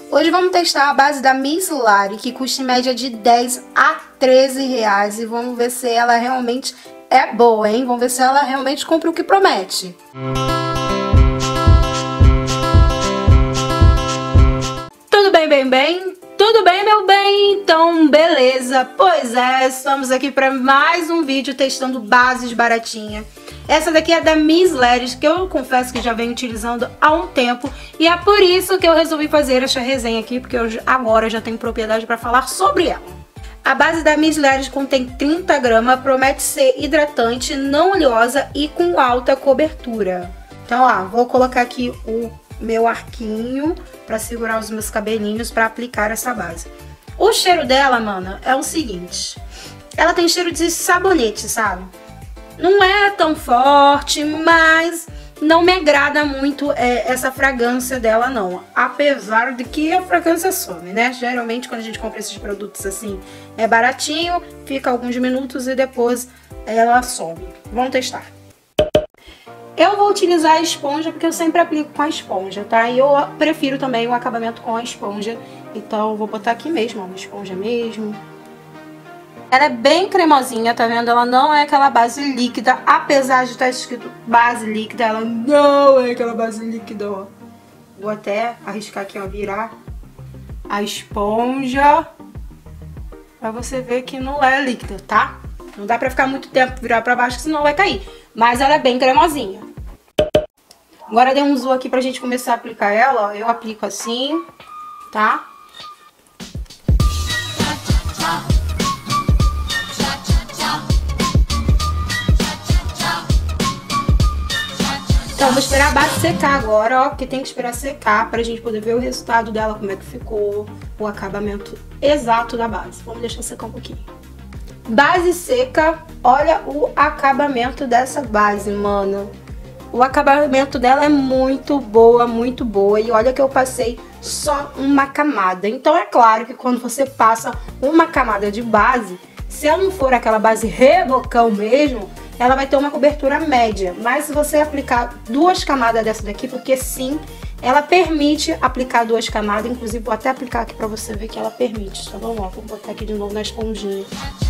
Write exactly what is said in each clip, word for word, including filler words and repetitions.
Hoje vamos testar a base da Mislari, que custa em média de dez a treze reais. E vamos ver se ela realmente é boa, hein? Vamos ver se ela realmente cumpre o que promete. Tudo bem, bem, bem? Tudo bem, meu bem? Então, beleza. Pois é, estamos aqui para mais um vídeo testando bases baratinhas. Essa daqui é da Mislari, que eu confesso que já venho utilizando há um tempo. E é por isso que eu resolvi fazer essa resenha aqui, porque eu agora já tenho propriedade para falar sobre ela. A base da Mislari contém trinta gramas, promete ser hidratante, não oleosa e com alta cobertura. Então, ó, vou colocar aqui o meu arquinho para segurar os meus cabelinhos para aplicar essa base. O cheiro dela, mano, é o seguinte. Ela tem cheiro de sabonete, sabe? Não é tão forte, mas não me agrada muito é, essa fragrância dela, não. Apesar de que a fragrância some, né? Geralmente, quando a gente compra esses produtos assim, é baratinho, fica alguns minutos e depois ela some. Vamos testar. Eu vou utilizar a esponja porque eu sempre aplico com a esponja, tá? E eu prefiro também o acabamento com a esponja. Então, eu vou botar aqui mesmo, ó, na esponja mesmo. Ela é bem cremosinha, tá vendo? Ela não é aquela base líquida, apesar de estar escrito base líquida, ela não é aquela base líquida, ó. Vou até arriscar aqui, ó, virar a esponja pra você ver que não é líquida, tá? Não dá pra ficar muito tempo virar pra baixo, senão vai cair. Mas ela é bem cremosinha. Agora dei um zoom aqui pra gente começar a aplicar ela, ó. Eu aplico assim, tá? Então, vou esperar a base secar agora, ó, porque tem que esperar secar pra gente poder ver o resultado dela, como é que ficou, o acabamento exato da base. Vamos deixar secar um pouquinho. Base seca, olha o acabamento dessa base, mano. O acabamento dela é muito boa, muito boa. E olha que eu passei só uma camada. Então, é claro que quando você passa uma camada de base, se ela não for aquela base rebocão mesmo, ela vai ter uma cobertura média, mas se você aplicar duas camadas dessa daqui, porque sim, ela permite aplicar duas camadas, inclusive vou até aplicar aqui pra você ver que ela permite, tá bom? Ó, vou botar aqui de novo na esponjinha.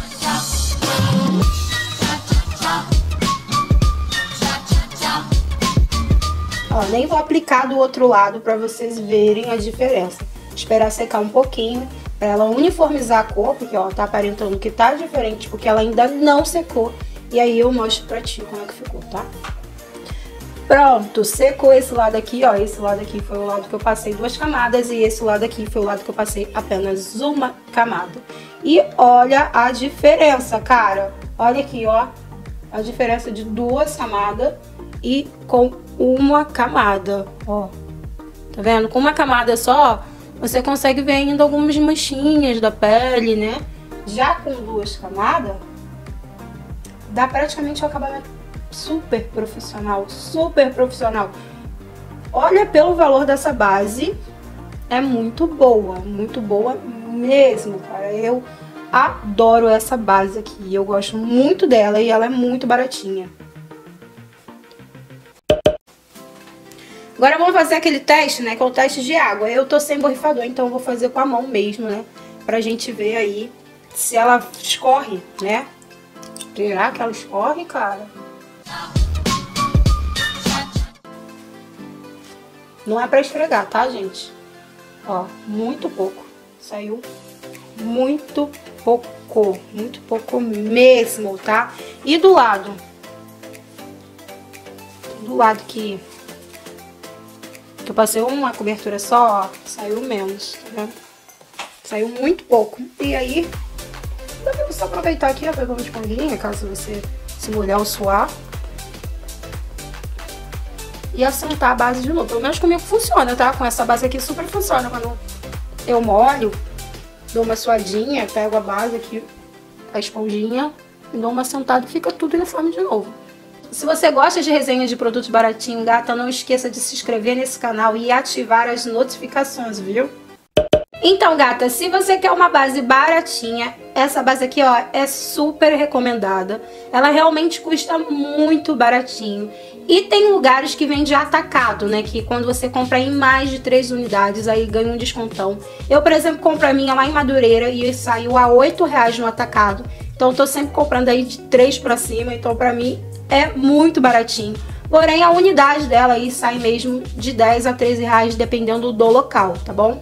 Ó, nem vou aplicar do outro lado pra vocês verem a diferença. Esperar secar um pouquinho, pra ela uniformizar a cor, porque ó, tá aparentando que tá diferente, porque ela ainda não secou. E aí eu mostro pra ti como é que ficou, tá? Pronto, secou esse lado aqui, ó. Esse lado aqui foi o lado que eu passei duas camadas e esse lado aqui foi o lado que eu passei apenas uma camada. E olha a diferença, cara. Olha aqui, ó. A diferença de duas camadas e com uma camada, ó. Tá vendo? Com uma camada só, você consegue ver ainda algumas manchinhas da pele, né? Já com duas camadas, dá praticamente um acabamento super profissional, super profissional. Olha pelo valor dessa base, é muito boa, muito boa mesmo, cara. Eu adoro essa base aqui, eu gosto muito dela e ela é muito baratinha. Agora vamos fazer aquele teste, né, que é o teste de água. Eu tô sem borrifador, então eu vou fazer com a mão mesmo, né, pra gente ver aí se ela escorre, né. Será que ela escorre, cara? Não é pra esfregar, tá, gente? Ó, muito pouco. Saiu muito pouco. Muito pouco mesmo, tá? E do lado? Do lado que, que eu passei uma cobertura só, ó, saiu menos, tá vendo? Saiu muito pouco. E aí, dá pra você aproveitar aqui, ó, pegar uma esponjinha, caso você se molhar ou suar. E assentar a base de novo. Pelo menos comigo funciona, tá? Com essa base aqui super funciona. Quando eu molho, dou uma suadinha, pego a base aqui, a esponjinha, e dou uma assentada e fica tudo uniforme de novo. Se você gosta de resenhas de produtos baratinhos, gata, não esqueça de se inscrever nesse canal e ativar as notificações, viu? Então, gata, se você quer uma base baratinha, essa base aqui, ó, é super recomendada. Ela realmente custa muito baratinho. E tem lugares que vende atacado, né? Que quando você compra em mais de três unidades, aí ganha um descontão. Eu, por exemplo, compro a minha lá em Madureira e saiu a oito reais no atacado. Então eu tô sempre comprando aí de três pra cima, então pra mim é muito baratinho. Porém, a unidade dela aí sai mesmo de dez a treze reais, dependendo do local, tá bom?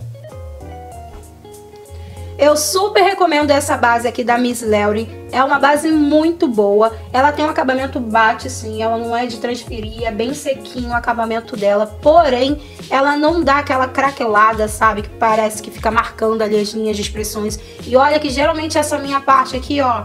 Eu super recomendo essa base aqui da Miss Lelry. É uma base muito boa. Ela tem um acabamento bate, sim. Ela não é de transferir. É bem sequinho o acabamento dela. Porém, ela não dá aquela craquelada, sabe? Que parece que fica marcando ali as linhas de expressões. E olha que geralmente essa minha parte aqui, ó,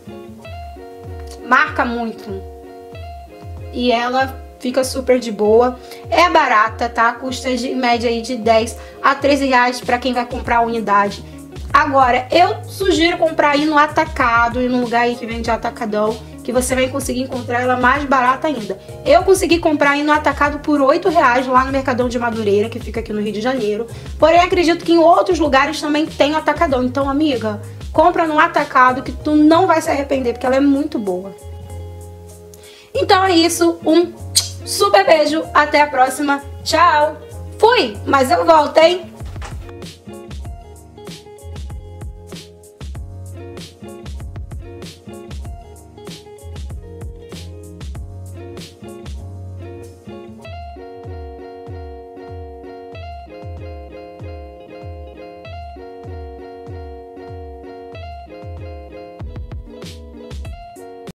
marca muito. E ela fica super de boa. É barata, tá? Custa de média aí de dez a treze reais para quem vai comprar a unidade. Agora, eu sugiro comprar aí no atacado, e num lugar aí que vende atacadão, que você vai conseguir encontrar ela mais barata ainda. Eu consegui comprar aí no atacado por oito reais lá no Mercadão de Madureira, que fica aqui no Rio de Janeiro. Porém, acredito que em outros lugares também tem atacadão. Então, amiga, compra no atacado que tu não vai se arrepender, porque ela é muito boa. Então é isso, um super beijo, até a próxima, tchau! Fui, mas eu volto, hein?